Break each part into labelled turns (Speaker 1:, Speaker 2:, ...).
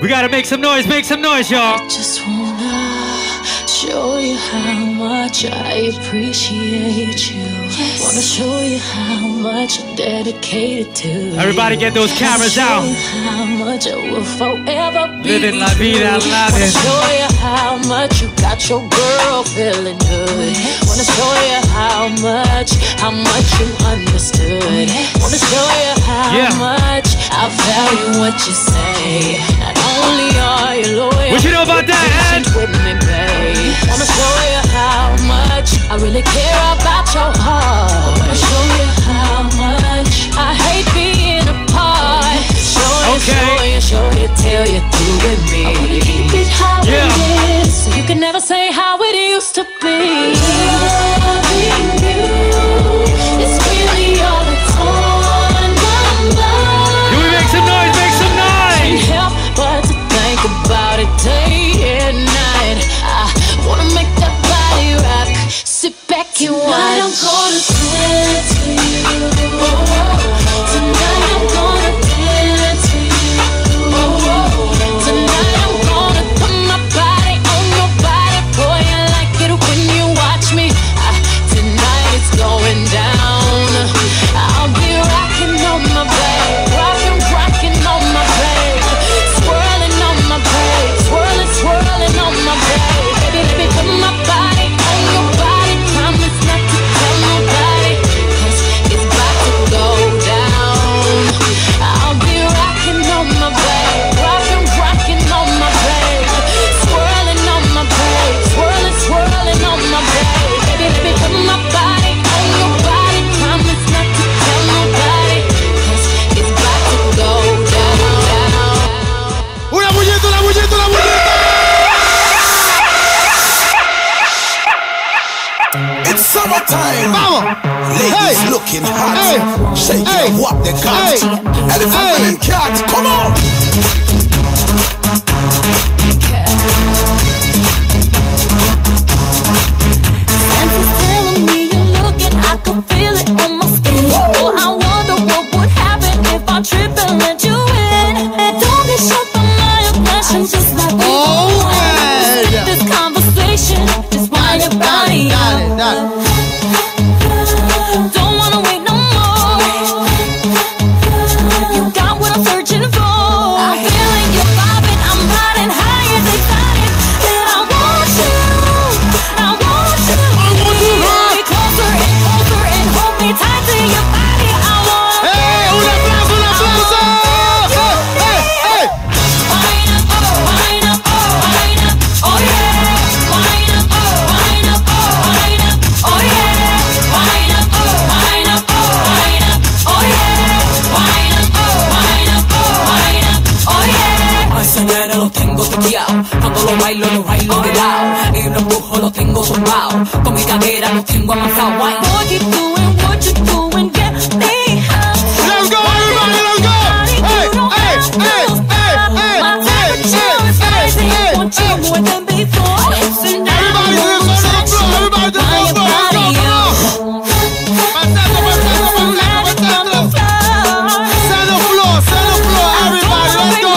Speaker 1: We gotta make some noise, y'all.
Speaker 2: Just wanna show you how much I appreciate you. Yes. Wanna show you how much I'm dedicated to you.
Speaker 1: Everybody get those cameras out.
Speaker 2: How much I will forever be.
Speaker 1: Living la vida,
Speaker 2: Wanna show you how much you got your girl feeling good. Yes. Wanna show you how much you understood. Yes. Wanna show you how much I value what you say. Not only are you loyal,
Speaker 1: what you know about that, Ed?
Speaker 2: With me, babe. Wanna show you how much I really care about your heart. Wanna show you how much I hate being apart. Show you till you do with me. I wanna keep it how it is, so you can never say how it used to be. Loving you is really all that's on my mind.
Speaker 1: Can we make some noise? Make some noise!
Speaker 2: Can't help but to think about it day and night. I wanna make that body rock. Sit back and watch. Tonight I'm gonna dance for you. Tonight I'm gonna dance for you. Tonight I'm gonna put my body on your body. Boy, I like it when you watch me. Tonight it's going down. I'll be rocking on my babe, rocking on my babe, swirling on my babe, swirling on my babe. Baby, let me put my body on your body. Promise not to tell nobody, 'cause it's about to go down. I'll be rocking on my babe, rocking on my babe, swirling on my babe, swirling on my babe. Baby, let me put my body on your body. Promise not to tell nobody, 'cause it's about to go down.
Speaker 3: Una bulleta, una bulleta, una bulleta.
Speaker 4: It's summertime.
Speaker 3: Vamos.
Speaker 4: Ladies looking hot. Shake it, what they got. Elephant and cat, come on.
Speaker 2: Santa's telling me you're looking, I can feel it on my skin. Oh, I wonder what would happen if I trip and let you in. Don't get shocked by my aggression, just like we skip this conversation. Just wind your body up. Don't wanna wait no more. You got what I'm searching for. I'm feeling you vibing, I'm riding high and excited. And I want you. Pull me closer and hold me tight to your body. I want
Speaker 3: Un aplauso, un aplauso.
Speaker 2: Wind up, wind up, wind up, oh yeah. Wind up, wind up, wind up, oh yeah. Wind up, wind up, wind up, oh yeah. Wind up, wind up, wind up, oh yeah.
Speaker 5: A ese nene lo tengo tequeado. Cuando lo bailo de lado. Y lo empujo, lo tengo tumbado. Con mi cadera lo tengo avanzado. Wine.
Speaker 2: Boy, keep doing what you're doing, get me high.
Speaker 3: Let's go, everybody, let's go.
Speaker 2: My temperature is rising, want you more than before. So now
Speaker 3: Everybody to the floor, everybody to the floor, let's go, come on. Set the floor, everybody, let's go.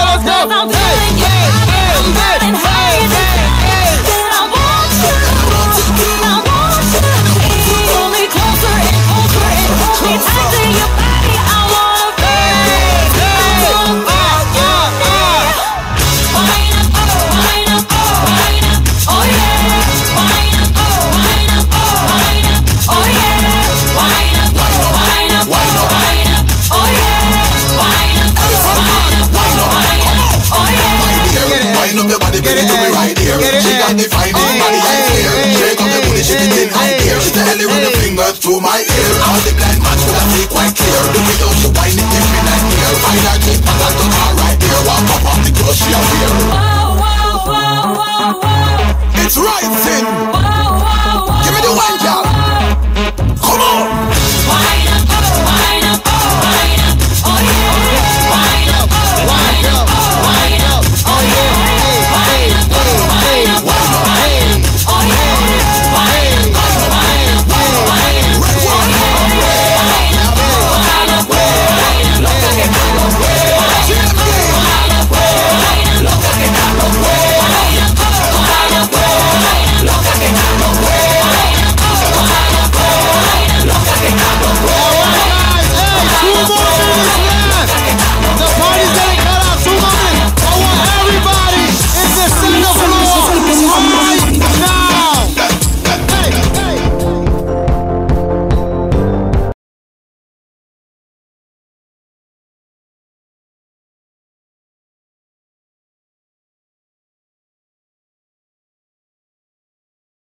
Speaker 4: Get it to me right here. She got the finest body I fear. Shake on the booty, she can think I care. She telling run the fingers to my ear. All the blind man could have see quite clear. The way how she whine it give me that ear. Find her keep and I got her right here. Walk up off the clothes she a wear. It's rising.